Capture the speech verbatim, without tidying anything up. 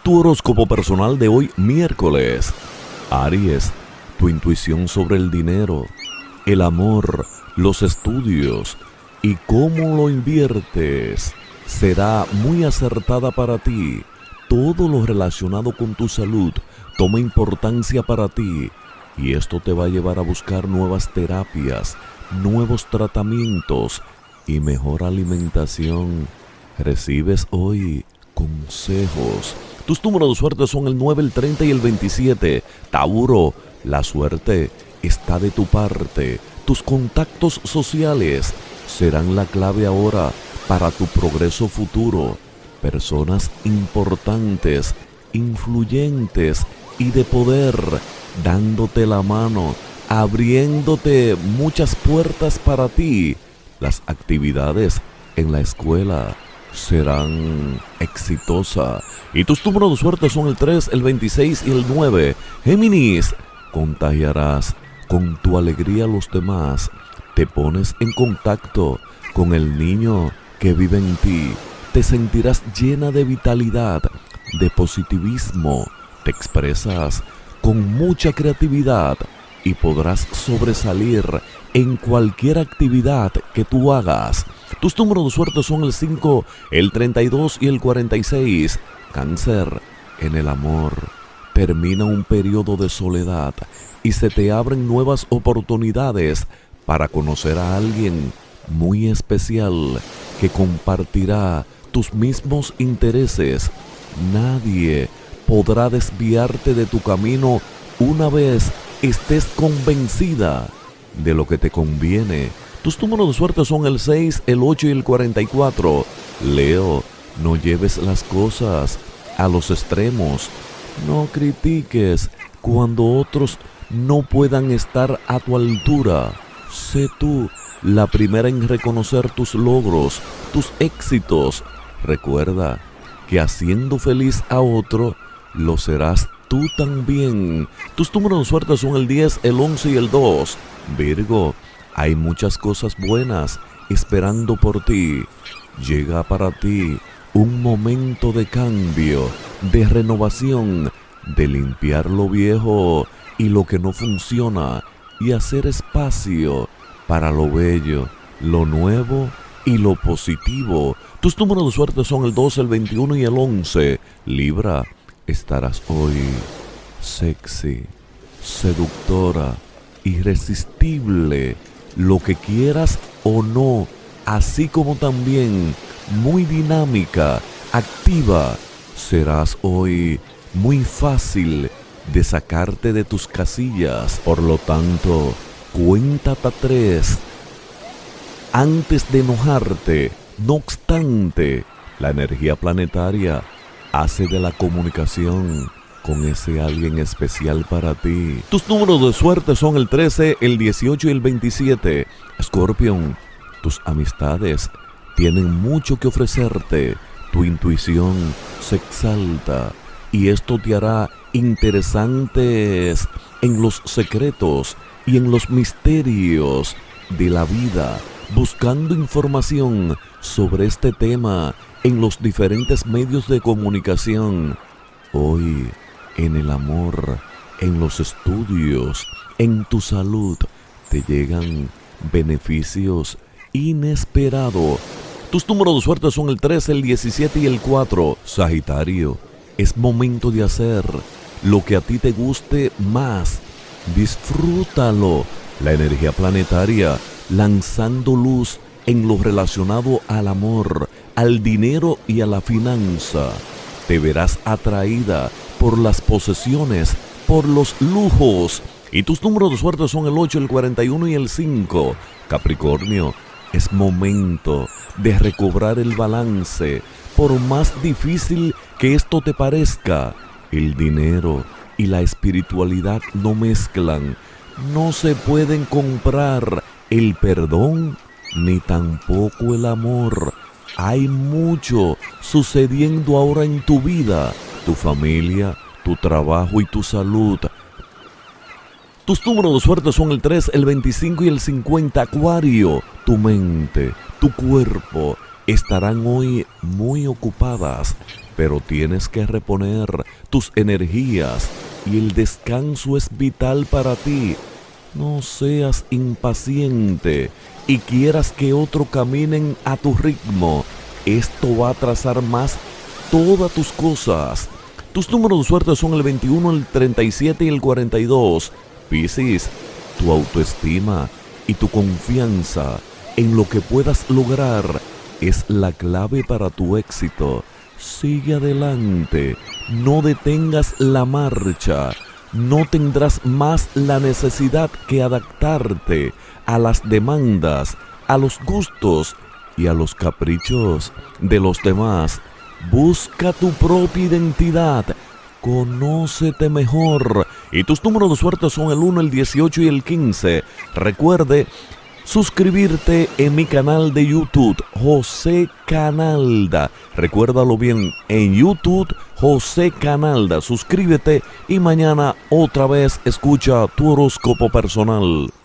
Tu horóscopo personal de hoy, miércoles. Aries, tu intuición sobre el dinero, el amor, los estudios y cómo lo inviertes será muy acertada para ti. Todo lo relacionado con tu salud toma importancia para ti y esto te va a llevar a buscar nuevas terapias, nuevos tratamientos y mejor alimentación. Recibes hoy consejos. Tus números de suerte son el nueve, el treinta y el veintisiete. Tauro, la suerte está de tu parte. Tus contactos sociales serán la clave ahora para tu progreso futuro. Personas importantes, influyentes y de poder, dándote la mano, abriéndote muchas puertas para ti. Las actividades en la escuela serán exitosas. Y tus números de suerte son el tres, el veintiséis y el nueve. Géminis, contagiarás con tu alegría a los demás. Te pones en contacto con el niño que vive en ti. Te sentirás llena de vitalidad, de positivismo. Te expresas con mucha creatividad y podrás sobresalir en cualquier actividad que tú hagas. Tus números de suerte son el cinco, el treinta y dos y el cuarenta y seis. Cáncer, en el amor termina un periodo de soledad y se te abren nuevas oportunidades para conocer a alguien muy especial que compartirá tus mismos intereses. Nadie podrá desviarte de tu camino una vez estés convencida de lo que te conviene. Tus números de suerte son el seis, el ocho y el cuarenta y cuatro. Leo, no lleves las cosas a los extremos. No critiques cuando otros no puedan estar a tu altura. Sé tú la primera en reconocer tus logros, tus éxitos. Recuerda que haciendo feliz a otro, lo serás tú también. Tus números de suerte son el diez, el once y el dos. Virgo, hay muchas cosas buenas esperando por ti. Llega para ti un momento de cambio, de renovación, de limpiar lo viejo y lo que no funciona y hacer espacio para lo bello, lo nuevo y lo positivo. Tus números de suerte son el doce, el veintiuno y el once. Libra, estarás hoy sexy, seductora, irresistible, lo que quieras o no, así como también muy dinámica, activa. Serás hoy muy fácil de sacarte de tus casillas. Por lo tanto, cuenta hasta tres antes de enojarte. No obstante, la energía planetaria hace de la comunicación con ese alguien especial para ti. Tus números de suerte son el trece, el dieciocho y el veintisiete. Escorpión, tus amistades tienen mucho que ofrecerte. Tu intuición se exalta y esto te hará interesantes en los secretos y en los misterios de la vida, buscando información sobre este tema en los diferentes medios de comunicación. Hoy, en el amor, en los estudios, en tu salud, te llegan beneficios inesperados. Tus números de suerte son el trece, el diecisiete y el cuatro. Sagitario, es momento de hacer lo que a ti te guste más. Disfrútalo. La energía planetaria lanzando luz en lo relacionado al amor, al dinero y a la finanza. Te verás atraída por las posesiones, por los lujos. Y tus números de suerte son el ocho, el cuarenta y uno y el cinco. Capricornio, es momento de recobrar el balance. Por más difícil que esto te parezca, el dinero y la espiritualidad no mezclan. No se pueden comprar el perdón ni tampoco el amor. Hay mucho sucediendo ahora en tu vida, tu familia, tu trabajo y tu salud. Tus números de suerte son el tres, el veinticinco y el cincuenta. Acuario, tu mente, tu cuerpo estarán hoy muy ocupadas pero tienes que reponer tus energías y el descanso es vital para ti. No seas impaciente y quieras que otros caminen a tu ritmo. Esto va a atrasar más todas tus cosas. Tus números de suerte son el veintiuno, el treinta y siete y el cuarenta y dos. Piscis, tu autoestima y tu confianza en lo que puedas lograr es la clave para tu éxito. Sigue adelante, no detengas la marcha. No tendrás más la necesidad que adaptarte a las demandas, a los gustos y a los caprichos de los demás. Busca tu propia identidad, conócete mejor. Y tus números de suerte son el uno, el dieciocho y el quince. Recuerde suscribirte en mi canal de YouTube, José Canalda. Recuérdalo bien, en YouTube, José Canalda. Suscríbete y mañana otra vez escucha tu horóscopo personal.